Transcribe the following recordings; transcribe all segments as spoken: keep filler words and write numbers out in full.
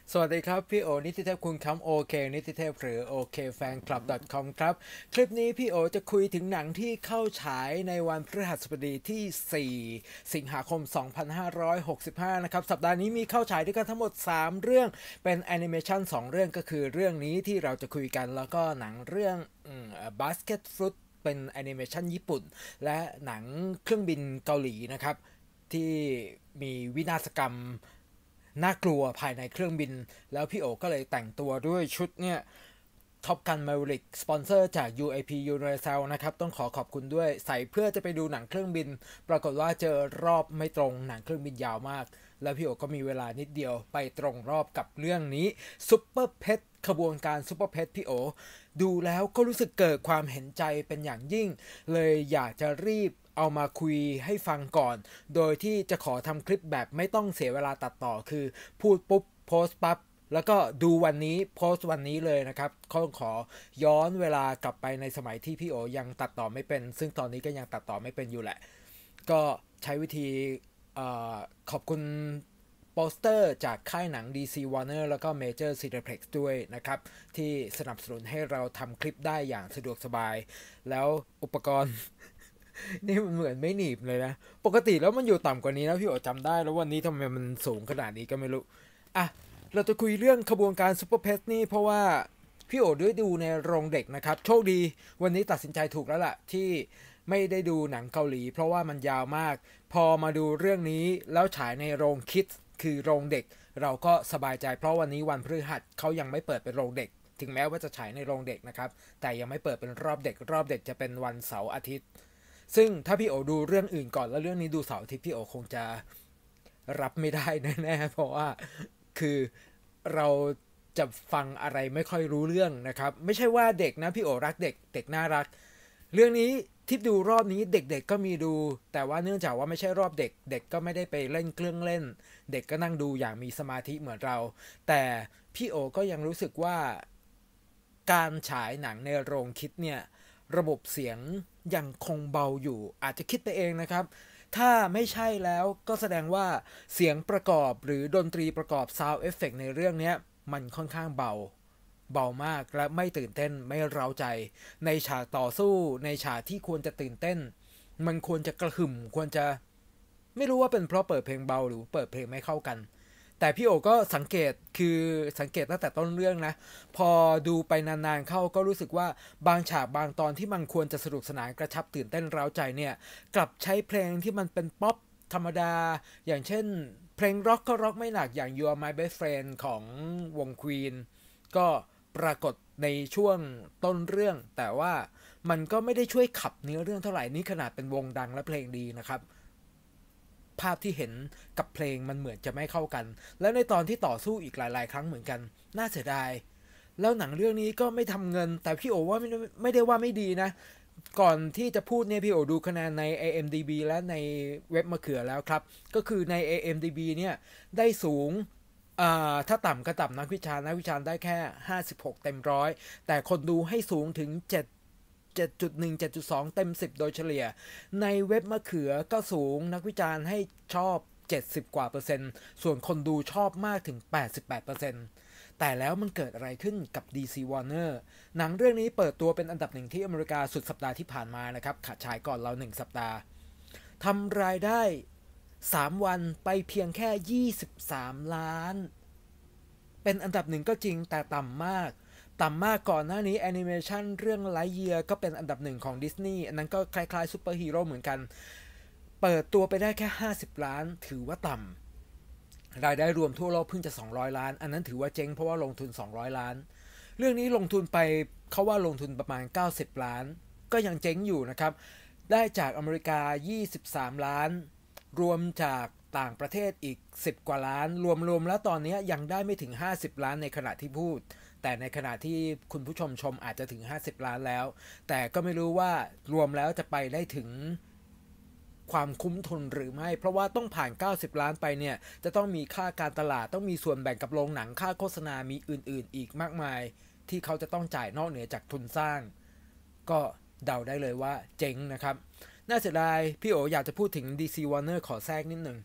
สวัสดีครับพี่โอนิติเทพคุณคำโอเคนิติเทพหรือโอเคแฟนคลับ .com ครับคลิปนี้พี่โอจะคุยถึงหนังที่เข้าฉายในวันพฤหัสบดีที่สี่สิงหาคมสองพันห้าร้อยหกสิบห้านะครับสัปดาห์นี้มีเข้าฉายด้วยกันทั้งหมดสามเรื่องเป็นแอนิเมชันสองเรื่องก็คือเรื่องนี้ที่เราจะคุยกันแล้วก็หนังเรื่องบาสเกตฟรุตเป็นแอนิเมชันญี่ปุ่นและหนังเครื่องบินเกาหลีนะครับที่มีวินาศกรรมน่ากลัวภายในเครื่องบินแล้วพี่โอก็เลยแต่งตัวด้วยชุดเนี่ยท็อปกันมาวิลิกสปอนเซอร์จาก ยู เอ พี Universal นะครับต้องขอขอบคุณด้วยใส่เพื่อจะไปดูหนังเครื่องบินปรากฏว่าเจอรอบไม่ตรงหนังเครื่องบินยาวมากแล้วพี่โอก็มีเวลานิดเดียวไปตรงรอบกับเรื่องนี้ซุปเปอร์เพชขบวนการซุปเปอร์เพชพี่โอดูแล้วก็รู้สึกเกิดความเห็นใจเป็นอย่างยิ่งเลยอยากจะรีบเอามาคุยให้ฟังก่อนโดยที่จะขอทำคลิปแบบไม่ต้องเสียเวลาตัดต่อคือพูดปุ๊บโพสต์ปั๊บแล้วก็ดูวันนี้โพสต์วันนี้เลยนะครับเขาขอย้อนเวลากลับไปในสมัยที่พี่โอยังตัดต่อไม่เป็นซึ่งตอนนี้ก็ยังตัดต่อไม่เป็นอยู่แหละก็ใช้วิธีอขอบคุณโปสเตอร์จากค่ายหนัง ดี ซี Warner แล้วก็ Major Cineplex ด้วยนะครับที่สนับสนุนให้เราทำคลิปได้อย่างสะดวกสบายแล้วอุปกรณ์ นี่มันเหมือนไม่หนีบเลยนะปกติแล้วมันอยู่ต่ำกว่านี้นะพี่โอจำได้แล้ววันนี้ทำไมมันสูงขนาดนี้ก็ไม่รู้อ่ะเราจะคุยเรื่องขบวนการซูเปอร์เพสนี่เพราะว่าพี่โอได้ดูในโรงเด็กนะครับโชคดีวันนี้ตัดสินใจถูกแล้วล่ะที่ไม่ได้ดูหนังเกาหลีเพราะว่ามันยาวมากพอมาดูเรื่องนี้แล้วฉายในโรงคิดคือโรงเด็กเราก็สบายใจเพราะวันนี้วันพฤหัสเขายังไม่เปิดเป็นโรงเด็กถึงแม้ว่าจะฉายในโรงเด็กนะครับแต่ยังไม่เปิดเป็นรอบเด็กรอบเด็กจะเป็นวันเสาร์อาทิตย์ซึ่งถ้าพี่โอดูเรื่องอื่นก่อนแล้วเรื่องนี้ดูเสาร์อาทิตย์พี่โอคงจะรับไม่ได้แน่ๆเพราะว่าคือเราจะฟังอะไรไม่ค่อยรู้เรื่องนะครับไม่ใช่ว่าเด็กนะพี่โอรักเด็กเด็กน่ารักเรื่องนี้ที่ดูรอบนี้เด็กๆก็มีดูแต่ว่าเนื่องจากว่าไม่ใช่รอบเด็กเด็กก็ไม่ได้ไปเล่นเครื่องเล่นเด็กก็นั่งดูอย่างมีสมาธิเหมือนเราแต่พี่โอก็ยังรู้สึกว่าการฉายหนังในโรงคิดเนี่ยระบบเสียงยังคงเบาอยู่อาจจะคิดไปเองนะครับถ้าไม่ใช่แล้วก็แสดงว่าเสียงประกอบหรือดนตรีประกอบ Sound Effect ในเรื่องนี้มันค่อนข้างเบาเบามากและไม่ตื่นเต้นไม่เร้าใจในฉากต่อสู้ในฉากที่ควรจะตื่นเต้นมันควรจะกระหึ่มควรจะไม่รู้ว่าเป็นเพราะเปิดเพลงเบาหรือเปิดเพลงไม่เข้ากันแต่พี่โอก็สังเกตคือสังเกตตั้งแต่ต้นเรื่องนะพอดูไปนานๆเข้าก็รู้สึกว่าบางฉากบางตอนที่มันควรจะสนุกสนานกระชับตื่นเต้นเร้าใจเนี่ยกลับใช้เพลงที่มันเป็นป๊อปธรรมดาอย่างเช่นเพลงร็อกก็ร็อกไม่หนักอย่าง You Are My Best Friend ของวง Queen ก็ปรากฏในช่วงต้นเรื่องแต่ว่ามันก็ไม่ได้ช่วยขับเนื้อเรื่องเท่าไหร่นี่ขนาดเป็นวงดังและเพลงดีนะครับภาพที่เห็นกับเพลงมันเหมือนจะไม่เข้ากันแล้วในตอนที่ต่อสู้อีกหลายๆครั้งเหมือนกันน่าเสียดายแล้วหนังเรื่องนี้ก็ไม่ทำเงินแต่พี่โอว่าไม่ไม่ได้ว่าไม่ดีนะก่อนที่จะพูดเนี่ยพี่โอดูคะแนนใน เอ เอ็ม ดี บี และในเว็บมะเขือแล้วครับก็คือใน เอ เอ็ม ดี บี เนี่ยได้สูงถ้าต่ำก็ต่ำนักวิจารณ์นักวิจารณ์ได้แค่ห้าสิบหกเต็มร้อยแต่คนดูให้สูงถึงเจ็ด เจ็ดจุดหนึ่ง เจ็ดจุดสอง เต็มสิบโดยเฉลี่ยในเว็บมะเขือก็สูงนักวิจารณ์ให้ชอบเจ็ดสิบกว่าเปอร์เซ็นต์ส่วนคนดูชอบมากถึง แปดสิบแปดเปอร์เซ็นต์แต่แล้วมันเกิดอะไรขึ้นกับ ดี ซี Warner หนังเรื่องนี้เปิดตัวเป็นอันดับหนึ่งที่อเมริกาสุดสัปดาห์ที่ผ่านมานะครับขาฉายก่อนเราหนึ่งสัปดาห์ทำรายได้สามวันไปเพียงแค่ยี่สิบสามล้านเป็นอันดับหนึ่งก็จริงแต่ต่ำมากต่ำมากก่อนหน้านี้แอนิเมชันเรื่องไลท์เยียร์ก็เป็นอันดับหนึ่งของดิสนีย์อันนั้นก็คล้ายๆซูเปอร์ฮีโร่เหมือนกันเปิดตัวไปได้แค่ห้าสิบล้านถือว่าต่ำรายได้รวมทั่วโลกเพิ่งจะสองร้อยล้านอันนั้นถือว่าเจ๊งเพราะว่าลงทุนสองร้อยล้านเรื่องนี้ลงทุนไปเขาว่าลงทุนประมาณเก้าสิบล้านก็ยังเจ๊งอยู่นะครับได้จากอเมริกายี่สิบสามล้านรวมจากต่างประเทศอีกสิบกว่าล้านรวมๆแล้วตอนนี้ยังได้ไม่ถึงห้าสิบล้านในขณะที่พูดแต่ในขณะที่คุณผู้ชมชมอาจจะถึงห้าสิบล้านแล้วแต่ก็ไม่รู้ว่ารวมแล้วจะไปได้ถึงความคุ้มทุนหรือไม่เพราะว่าต้องผ่านเก้าสิบล้านไปเนี่ยจะต้องมีค่าการตลาดต้องมีส่วนแบ่งกับโรงหนังค่าโฆษณามีอื่นๆอีกมากมายที่เขาจะต้องจ่ายนอกเหนือจากทุนสร้างก็เดาได้เลยว่าเจ๊งนะครับน่าเสียดายพี่โออยากจะพูดถึง ดี ซี Warner ขอแทรกนิดหนึ่ง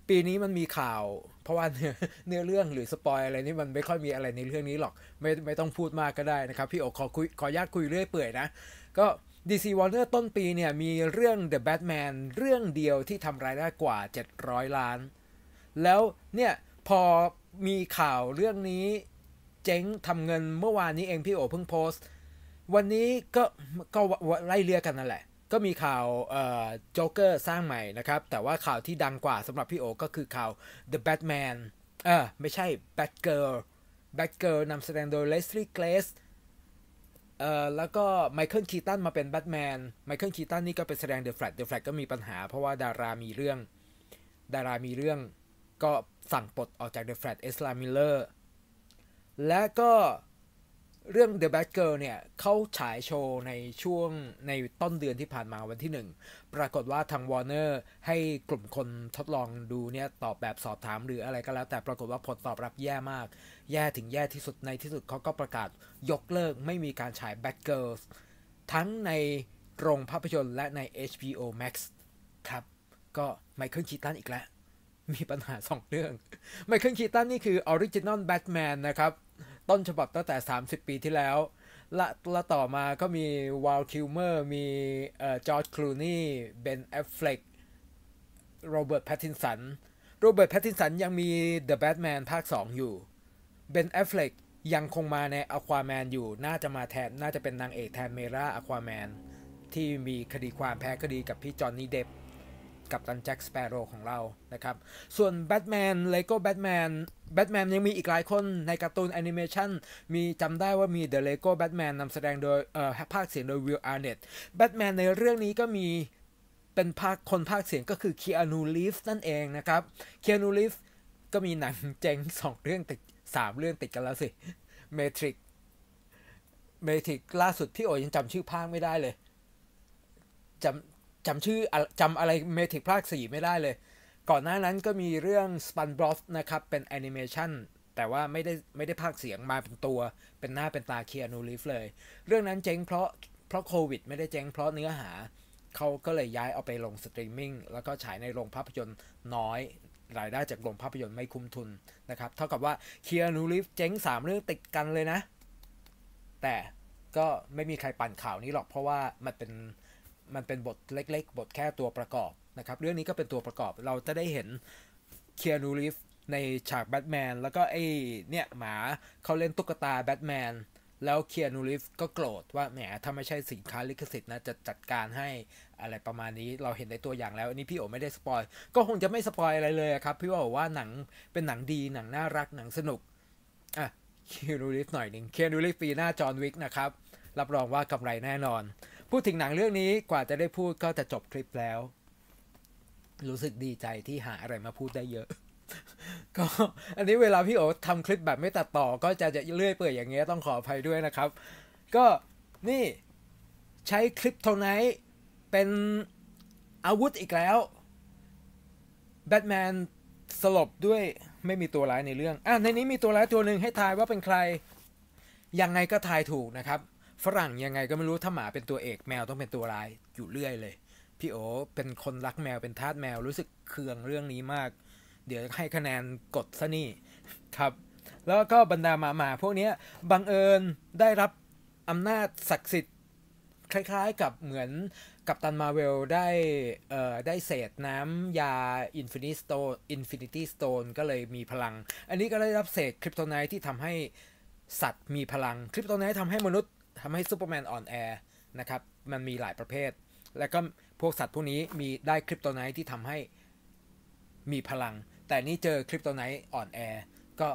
ปีนี้มันมีข่าวเพราะว่าเนื้อเนื้อเรื่องหรือสปอยอะไรนี่มันไม่ค่อยมีอะไรในเรื่องนี้หรอกไม่ไม่ต้องพูดมากก็ได้นะครับพี่โอขอคุยขออนุญาตคุยเรื่อยเปื่อยนะก็ ดี ซี Warner ต้นปีเนี่ยมีเรื่อง The Batman เรื่องเดียวที่ทำรายได้กว่าเจ็ดร้อยล้านแล้วเนี่ยพอมีข่าวเรื่องนี้เจ๊งทำเงินเมื่อวานนี้เองพี่โอเพิ่งโพสต์วันนี้ก็ก็ไล่เรียกกันนั่นแหละก็มีข่าวเอ่อโจ๊กเกอร์สร้างใหม่นะครับแต่ว่าข่าวที่ดังกว่าสำหรับพี่โอก็คือข่าว The Batman เออไม่ใช่ Batgirl Batgirl นำแสดงโดย Leslie Grace เอ่อแล้วก็ไมเคิลคีตันมาเป็นแบทแมนไมเคิลคีตันนี่ก็เป็นแสดงเดอะแฟลชเดอะแฟลชก็มีปัญหาเพราะว่าดารามีเรื่องดารามีเรื่องก็สั่งปลดออกจากเดอะแฟลชเอสลามิลเลอร์และก็เรื่อง The Batgirl เนี่ยเขาฉายโชว์ในช่วงในต้นเดือนที่ผ่านมาวันที่หนึ่งปรากฏว่าทาง Warner ให้กลุ่มคนทดลองดูเนี่ยตอบแบบสอบถามหรืออะไรก็แล้วแต่ปรากฏว่าผลตอบรับแย่มากแย่ถึงแย่ที่สุดในที่สุดเขาก็ประกาศยกเลิกไม่มีการฉาย Batgirl ทั้งในโรงภาพยนตร์และใน เอช บี โอ Max ครับก็ไมเคิลคีตันอีกแล้วมีปัญหาสองเรื่องไมเคิลคีตันนี่คือออริจินอลแบทแมนนะครับต้นฉบับตั้งแต่สามสิบปีที่แล้วและและต่อมาก็มีวาลคิลเมอร์มีเอ่อจอร์จคลูนีเบนแอฟเฟล็กโรเบิร์ตแพตตินสันโรเบิร์ตแพตตินสันยังมี The Batman ภาคสองอยู่เบนแอฟเฟล็กยังคงมาใน Aquaman อยู่น่าจะมาแทนน่าจะเป็นนางเอกแทนเมรา Aquaman ที่มีคดีความแพ้คดีกับพี่จอห์นนี่เดฟกับตันแจ็คสเปโร่ของเรานะครับส่วนแบทแมนเลโก้แบทแมนแบทแมนยังมีอีกหลายคนในการ์ตูนแอนิเมชันมีจำได้ว่ามี The Lego Batman นำแสดงโดยเอ่อภาคเสียงโดยวิลอาร์เน็ตแบทแมนในเรื่องนี้ก็มีเป็นภาคคนภาคเสียงก็คือคีอานูรีฟส์นั่นเองนะครับคีอานูรีฟส์ก็มีหนังเจ๋งสองเรื่องติดสามเรื่องติดกันแล้วสิเมทริกเมทริกล่าสุดพี่โอยังจำชื่อภาคไม่ได้เลยจำจำชื่อจำอะไรเมทริกภาคสี่ไม่ได้เลยก่อนหน้านั้นก็มีเรื่อง SpongeBob นะครับเป็นแอนิเมชันแต่ว่าไม่ได้ไม่ได้ภาคเสียงมาเป็นตัวเป็นหน้าเป็นตาเคียนูรีฟเลยเรื่องนั้นเจ๊งเพราะเพราะโควิดไม่ได้เจ๊งเพราะเนื้อหาเขาก็เลยย้ายเอาไปลงสตรีมมิ่งแล้วก็ฉายในโรงภาพยนตร์น้อยรายได้จากโรงภาพยนตร์ไม่คุ้มทุนนะครับเท่ากับว่าเคียนูรีฟเจ๊งสามเรื่องติดกันเลยนะแต่ก็ไม่มีใครปั่นข่าวนี้หรอกเพราะว่ามันเป็นมันเป็นบทเล็กๆบทแค่ตัวประกอบนะครับเรื่องนี้ก็เป็นตัวประกอบเราจะได้เห็นเคียนูรีฟในฉากแบทแมนแล้วก็ไอ้เนี่ยหมาเขาเล่นตุ๊กตาแบทแมนแล้วเคียนูรีฟก็โกรธว่าแหมถ้าไม่ใช่สินค้าลิขสิทธิ์นะจะจัดการให้อะไรประมาณนี้เราเห็นในตัวอย่างแล้วอันนี้พี่โอไม่ได้สปอยก็คงจะไม่สปอยอะไรเลยครับพี่ว่าว่าหนังเป็นหนังดีหนังน่ารักหนังสนุกอ่ะเคียนูรีฟหน่อยหนึ่งเคียนูรีฟปีหน้าจอห์นวิกนะครับรับรองว่ากำไรแน่นอนพูดถึงหนังเรื่องนี้กว่าจะได้พูดก็จะจบคลิปแล้วรู้สึกดีใจที่หาอะไรมาพูดได้เยอะก็อันนี้เวลาพี่โอทำคลิปแบบไม่ตัดต่อก็จะจะเลื่อยเปื่อยอย่างเงี้ยต้องขออภัยด้วยนะครับก็นี่ใช้คลิปโทไนท์เป็นอาวุธอีกแล้วแบทแมนสลบด้วยไม่มีตัวร้ายในเรื่องอ่ะในนี้มีตัวร้ายตัวหนึ่งให้ทายว่าเป็นใครยังไงก็ทายถูกนะครับฝรั่งยังไงก็ไม่รู้ถ้าหมาเป็นตัวเอกแมวต้องเป็นตัวร้ายอยู่เรื่อยเลยพี่โอเป็นคนรักแมวเป็นทาสแมวรู้สึกเคืองเรื่องนี้มากเดี๋ยวให้คะแนนกดซะนี่ครับแล้วก็บรรดาหมาหมาพวกนี้บังเอิญได้รับอำนาจศักดิ์สิทธิ์คล้ายๆกับเหมือนกัปตันมาเวลได้เอ่อได้เศษน้ำยาอินฟินิตี้สโตนอินฟินิตี้สโตนก็เลยมีพลังอันนี้ก็ได้รับเศษคริปโตไนท์ที่ทำให้สัตว์มีพลังคริปโตไนท์ทำให้มนุษย์ทำให้ซูเปอร์แมนอ่อนแอนะครับมันมีหลายประเภทแล้วก็พวกสัตว์พวกนี้มีได้คริปโตไนท์ที่ทำให้มีพลังแต่นี่เจอคริปโตไนท์อ่อนแอก็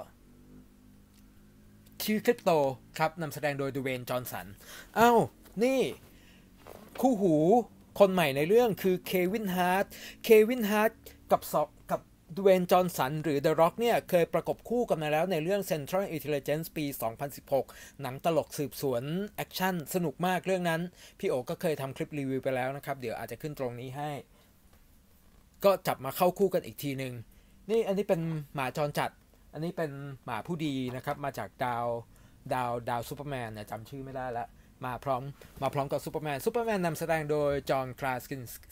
ชื่อคริปโตครับนำแสดงโดยดูเวนจอห์นสันอ้าวนี่คู่หูคนใหม่ในเรื่องคือเควินฮาร์ทเควินฮาร์ทกับสกับดูเวนจอห์นสันหรือ The Rock เนี่ยเคยประกบคู่กันมาแล้วในเรื่อง Central Intelligence ปี สองพันสิบหก หนังตลกสืบสวนแอคชั่นสนุกมากเรื่องนั้นพี่โอก็เคยทำคลิปรีวิวไปแล้วนะครับเดี๋ยวอาจจะขึ้นตรงนี้ให้ก็จับมาเข้าคู่กันอีกทีหนึ่งนี่อันนี้เป็นหมาจรจัดอันนี้เป็นหมาผู้ดีนะครับมาจากดาวดาวดาวซูเปอร์แมนเนี่ยจำชื่อไม่ได้แล้วมาพร้อมมาพร้อมกับซูเปอร์แมนซูเปอร์แมนนำแสดงโดยจอห์นคราสกิน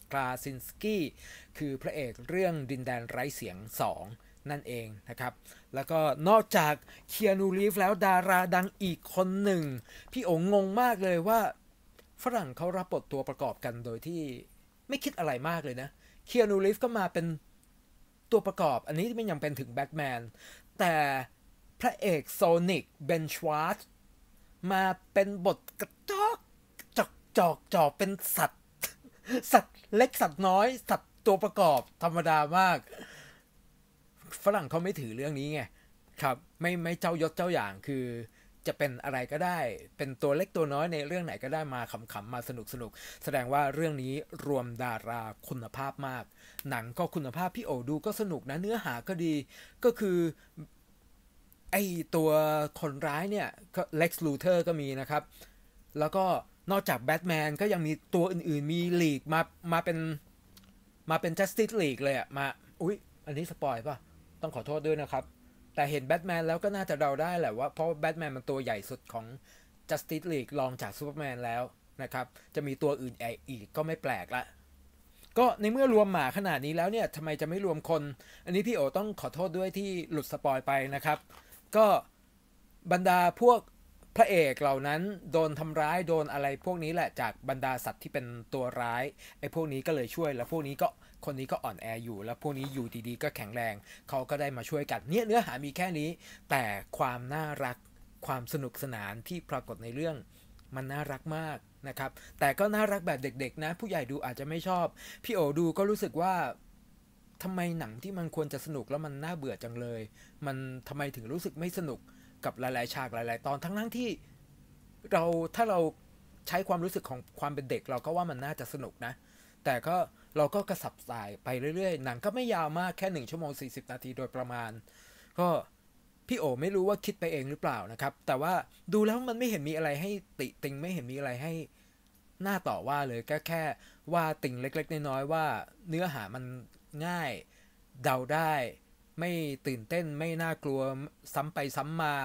คลาซินสกี้คือพระเอกเรื่องดินแดนไร้เสียงสองนั่นเองนะครับแล้วก็นอกจากเคียนู รีฟแล้วดาราดังอีกคนหนึ่งพี่โอ๋งงมากเลยว่าฝรั่งเขารับบทตัวประกอบกันโดยที่ไม่คิดอะไรมากเลยนะเคียนู รีฟก็มาเป็นตัวประกอบอันนี้ไม่ยังเป็นถึงแบทแมนแต่พระเอกโซนิกเบนชวาร์ตมาเป็นบทกระจอกจอกจอกจอกเป็นสัตว์สัตว์เล็กสัตว์น้อยสัตว์ตัวประกอบธรรมดามากฝรั่งเขาไม่ถือเรื่องนี้ไงครับไม่ไม่เจ้ายศเจ้าอย่างคือจะเป็นอะไรก็ได้เป็นตัวเล็กตัวน้อยในเรื่องไหนก็ได้มาขำๆมาสนุกสนุกแสดงว่าเรื่องนี้รวมดาราคุณภาพมากหนังก็คุณภาพพี่โอดูก็สนุกนะเนื้อหาก็ดีก็คือไอตัวคนร้ายเนี่ยก็เล็กซ์ลูเทอร์ก็มีนะครับแล้วก็นอกจากแบทแมนก็ยังมีตัวอื่นๆมีลีกมามาเป็นมาเป็น Justice League เลยอะมาอุ๊ยอันนี้สปอยป่ะต้องขอโทษด้วยนะครับแต่เห็นแบทแมนแล้วก็น่าจะเดาได้แหละว่าเพราะแบทแมนมันตัวใหญ่สุดของ Justice League รองจากซูเปอร์แมนแล้วนะครับจะมีตัวอื่นอีกก็ไม่แปลกละก็ในเมื่อรวมหมาขนาดนี้แล้วเนี่ยทำไมจะไม่รวมคนอันนี้พี่โอต้องขอโทษด้วยที่หลุดสปอยไปนะครับก็บรรดาพวกพระเอกเหล่านั้นโดนทำร้ายโดนอะไรพวกนี้แหละจากบรรดาสัตว์ที่เป็นตัวร้ายไอ้พวกนี้ก็เลยช่วยแล้วพวกนี้ก็คนนี้ก็อ่อนแออยู่แล้วพวกนี้อยู่ดีๆก็แข็งแรงเขาก็ได้มาช่วยกันเนี่ยเนื้อหามีแค่นี้แต่ความน่ารักความสนุกสนานที่ปรากฏในเรื่องมันน่ารักมากนะครับแต่ก็น่ารักแบบเด็กๆนะผู้ใหญ่ดูอาจจะไม่ชอบพี่โอดูก็รู้สึกว่าทำไมหนังที่มันควรจะสนุกแล้วมันน่าเบื่อจังเลยมันทำไมถึงรู้สึกไม่สนุกกับหลายๆฉากหลายๆตอนทั้งทั้งที่เราถ้าเราใช้ความรู้สึกของความเป็นเด็กเราก็ว่ามันน่าจะสนุกนะแต่ก็เราก็กระสับสายไปเรื่อยๆหนังก็ไม่ยาวมากแค่หนึ่งชั่วโมงสี่สิบนาทีโดยประมาณก็พี่โอไม่รู้ว่าคิดไปเองหรือเปล่านะครับแต่ว่าดูแล้วมันไม่เห็นมีอะไรให้ติติงไม่เห็นมีอะไรให้หน้าต่อว่าเลยแค่แค่ว่าติงเล็กๆน้อยๆว่าเนื้อหามันง่ายเดาได้ไม่ตื่นเต้นไม่น่ากลัวซ้ำไปซ้ำมา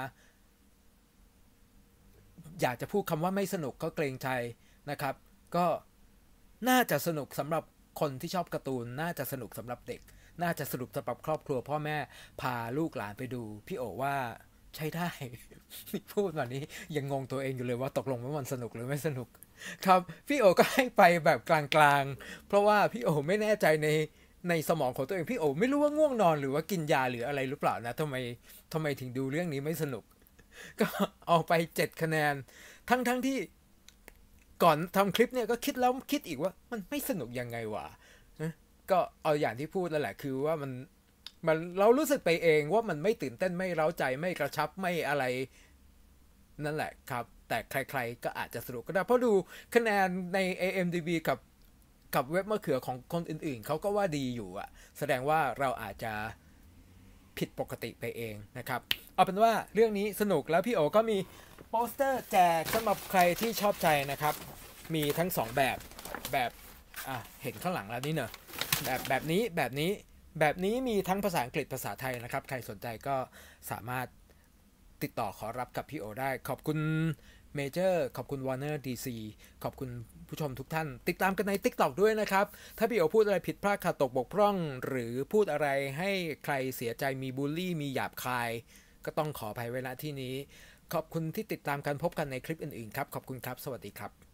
อยากจะพูดคำว่าไม่สนุกก็เกรงใจนะครับก็น่าจะสนุกสำหรับคนที่ชอบการ์ตูนน่าจะสนุกสำหรับเด็กน่าจะสนุกสำหรับครอบครัวพ่อแม่พาลูกหลานไปดูพี่โอว่าใช้ได้พูดแบบนี้ยังงงตัวเองอยู่เลยว่าตกลงว่ามันสนุกหรือไม่สนุกครับพี่โอก็ให้ไปแบบกลางๆเพราะว่าพี่โอไม่แน่ใจในในสมองของตัวเองพี่โอไม่รู้ว่าง่วงนอนหรือว่ากินยาหรืออะไรหรือเปล่านะทำไมทำไมถึงดูเรื่องนี้ไม่สนุกก็เอาไปเจ็ดคะแนนทั้งทั้งที่ก่อนทำคลิปเนี่ยก็คิดแล้วคิดอีกว่ามันไม่สนุกยังไงวะก็เอาอย่างที่พูดแล้วแหละคือว่ามันมันเรารู้สึกไปเองว่ามันไม่ตื่นเต้นไม่เร้าใจไม่กระชับไม่อะไรนั่นแหละครับแต่ใครๆก็อาจจะสนุกก็ได้เพราะดูคะแนนใน เอ เอ็ม ดี บี กับกับเว็บมะเขือของคนอื่นๆเขาก็ว่าดีอยู่อะแสดงว่าเราอาจจะผิดปกติไปเองนะครับเอาเป็นว่าเรื่องนี้สนุกแล้วพี่โอก็มีโปสเตอร์แจกสำหรับใครที่ชอบใจนะครับมีทั้งสองแบบแบบอ่ะเห็นข้างหลังแล้วนี่เนอะแบบแบบนี้แบบนี้แบบนี้มีทั้งภาษาอังกฤษภาษาไทยนะครับใครสนใจก็สามารถติดต่อขอรับกับพี่โอได้ขอบคุณเมเจอร์ขอบคุณ Warner ดี ซี ขอบคุณผู้ชมทุกท่านติดตามกันใน TikTok ด้วยนะครับถ้าพี่โอพูดอะไรผิดพลาดขาดตกบกพร่องหรือพูดอะไรให้ใครเสียใจมีบูลลี่มีหยาบคายก็ต้องขออภัยไว้ณที่นี้ขอบคุณที่ติดตามกันพบกันในคลิปอื่นๆครับขอบคุณครับสวัสดีครับ